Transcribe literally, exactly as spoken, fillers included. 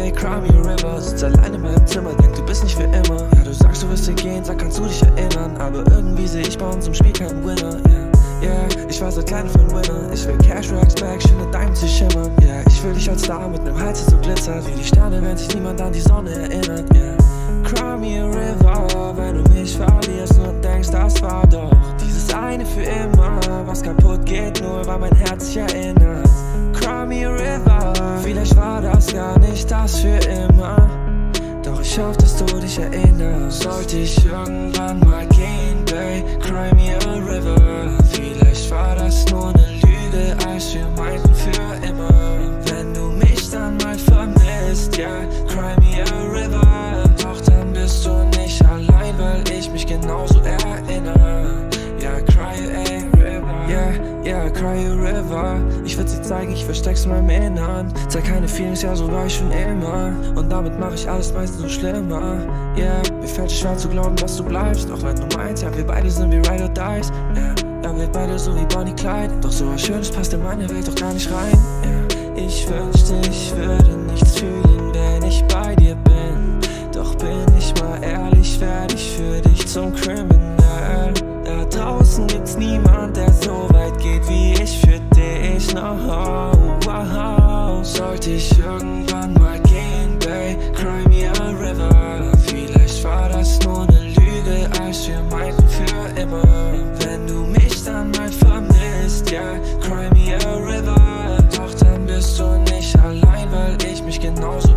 Bay, cry me a river. Sitz allein in meinem Zimmer, denk du bist nicht für immer. Ja, du sagst du wirst dir gehen, sag kannst du dich erinnern. Aber irgendwie seh ich bei uns im Spiel keinen Winner, yeah. Yeah, ich war seit klein für ein Winner. Ich will Cash Racks back, schöne Diamonds, die schimmern. Yeah, ich will dich als Star mit nem Hals, der so glitzert wie die Sterne, wenn sich niemand an die Sonne erinnert, yeah. Cry me a river, wenn du mich verlierst und denkst, das war doch dieses eine für immer, was kaputt geht, nur weil mein Herz sich erinnert. Cry me a river, vielleicht war das gar nicht das für immer, doch ich hoffe, dass du dich erinnerst. Sollte ich irgendwann mal gehen, babe, cry me a river. Vielleicht war das nur ne Lüge, als wir meinten für immer. Wenn du mich dann mal vermisst, ja, yeah, cry me a river. Doch dann bist du nicht allein, weil ich mich genauso erinnere. Ja, yeah, cry a river. Yeah, yeah, cry a river. Ich würd sie zeigen, ich versteck's in meinem Innern. Zeig keine Feelings, ja, so war ich schon immer. Und damit mach ich alles meistens so schlimmer. Yeah, mir fällt es schwer zu glauben, dass du bleibst. Auch wenn du meinst, ja, wir beide sind wie Ride or Dies. Yeah, ja, wir beide so wie Bonnie Clyde. Doch so was Schönes passt in meine Welt doch gar nicht rein. Yeah, ich wünschte, ich würde nichts fühlen, wenn ich bei dir bin. Doch bin ich mal ehrlich, werd ich für dich zum Criminal. Da draußen gibt's niemand, der so weit geht wie ich für dich. No, wow. Sollte ich irgendwann mal gehen, babe, cry me a river. Vielleicht war das nur ne Lüge, als wir meinten für immer. Wenn du mich dann mal vermisst, ja, yeah, cry me a river. Doch dann bist du nicht allein, weil ich mich genauso